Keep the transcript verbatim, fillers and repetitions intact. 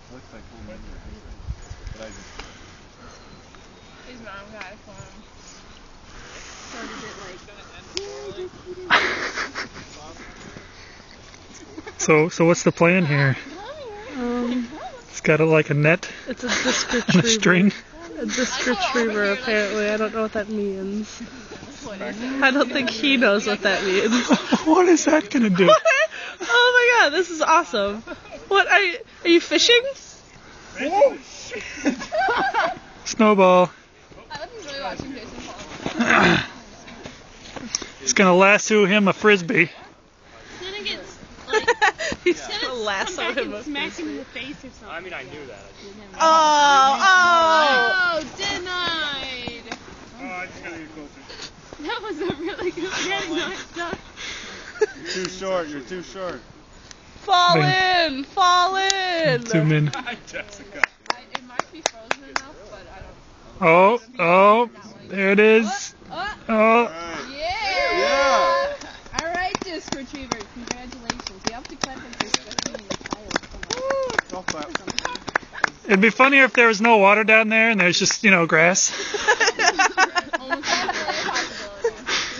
looks like home anyway. But I just... His mom got it for him. So, so what's the plan here? Um, It's got a, like a net it's a disc and a retriever. string. A disc retriever, apparently. I don't know what that means. I don't think he knows what that means. What is that gonna do? Oh my god, this is awesome. What, are you, are you fishing? Oh, shit! Snowball. I would enjoy watching Jason fall. It's gonna lasso him a frisbee. Then it gets, like, He's then gonna it's lasso come back him and up. smack him in the face or something. I mean, I knew that. Oh, Oh, denied. Oh, I just gotta get closer. That was a really good getting knocked up. You're too short, you're too short. fall Wait. in, fall in. Zoom in. Hi, Jessica. I, it might be frozen enough, but I don't Oh, oh, there it is. Oh, Oh, Alright. yeah! Yeah! Alright, disc retriever, congratulations. You have to clap it for especially in the child. Golf clap. it'd be funnier if there was no water down there and there's just, you know, grass. Almost